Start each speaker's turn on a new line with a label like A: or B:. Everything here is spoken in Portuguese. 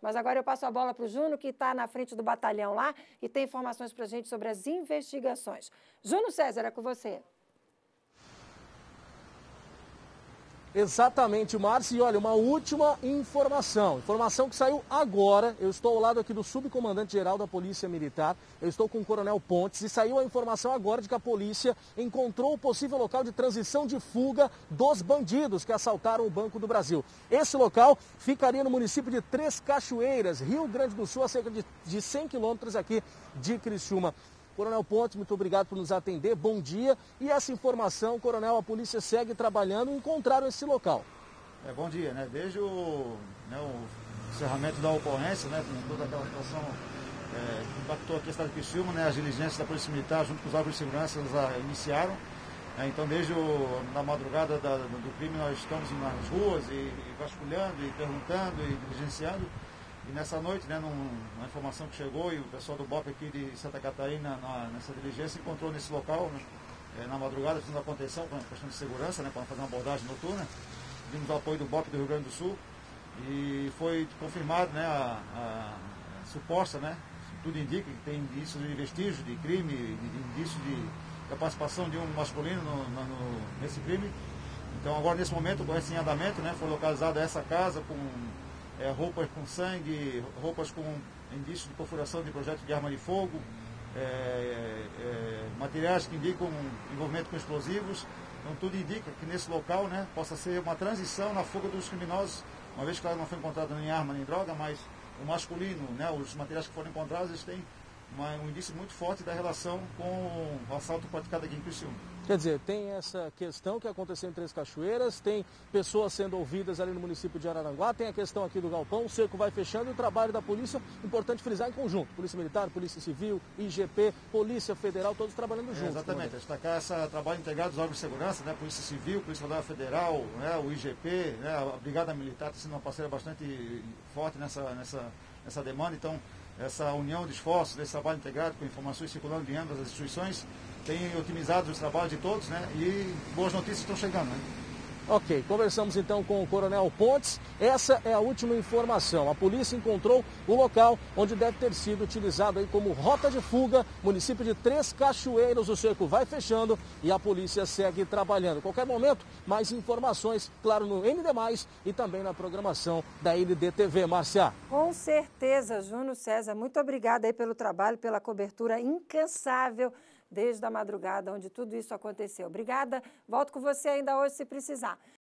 A: Mas agora eu passo a bola para o Juno, que está na frente do batalhão lá e tem informações para a gente sobre as investigações. Juno César, é com você.
B: Exatamente, Márcia. E olha, uma última informação que saiu agora. Eu estou ao lado aqui do subcomandante-geral da Polícia Militar, eu estou com o Coronel Pontes, e saiu a informação agora de que a polícia encontrou o possível local de transição de fuga dos bandidos que assaltaram o Banco do Brasil. Esse local ficaria no município de Três Cachoeiras, Rio Grande do Sul, a cerca de 100 quilômetros aqui de Criciúma. Coronel Pontes, muito obrigado por nos atender, bom dia. E essa informação, coronel, a polícia segue trabalhando e encontraram esse local.
C: Bom dia, né? Desde o encerramento da ocorrência, né, com toda aquela situação que impactou aqui a cidade de Criciúma, né, as diligências da Polícia Militar junto com os órgãos de segurança iniciaram. Então, desde na madrugada do crime, nós estamos nas ruas e vasculhando, e perguntando e diligenciando. E nessa noite, né, uma informação que chegou, e o pessoal do BOP aqui de Santa Catarina, nessa diligência, encontrou nesse local, né, na madrugada, fizemos a contenção com a questão de segurança, né, para fazer uma abordagem noturna. Vimos o apoio do BOP do Rio Grande do Sul e foi confirmado, né, a suposta, né, tudo indica que tem indícios de vestígios de crime, indícios da participação de um masculino nesse crime. Então, agora, nesse momento, em andamento, né, foi localizada essa casa com roupas com sangue, roupas com indícios de perfuração de projétil de arma de fogo, materiais que indicam envolvimento com explosivos. Então, tudo indica que nesse local, né, possa ser uma transição na fuga dos criminosos, uma vez que ela não foi encontrada nem arma nem droga, mas o masculino, né, os materiais que foram encontrados, eles têm um indício muito forte da relação com o assalto praticado aqui em Criciúma.
B: Quer dizer, tem essa questão que aconteceu em Três Cachoeiras, tem pessoas sendo ouvidas ali no município de Araranguá, tem a questão aqui do galpão, o cerco vai fechando e o trabalho da polícia, importante frisar, em conjunto. Polícia Militar, Polícia Civil, IGP, Polícia Federal, todos trabalhando juntos.
C: Exatamente, destacar esse trabalho integrado dos órgãos de segurança, né, Polícia Civil, Polícia Federal, né, o IGP, né, a Brigada Militar está sendo uma parceira bastante forte nessa demanda. Então, essa união de esforços, desse trabalho integrado com informações circulando de ambas as instituições, tem otimizado os trabalhos de todos, né? E boas notícias estão chegando, né?
B: Ok, conversamos então com o Coronel Pontes. Essa é a última informação. A polícia encontrou o local onde deve ter sido utilizado aí como rota de fuga, município de Três Cachoeiras. O cerco vai fechando e a polícia segue trabalhando. Qualquer momento, mais informações, claro, no ND+, e também na programação da NDTV. Márcia.
A: Com certeza, Juno César. Muito obrigada aí pelo trabalho, pela cobertura incansável desde a madrugada, onde tudo isso aconteceu. Obrigada. Volto com você ainda hoje, se precisar.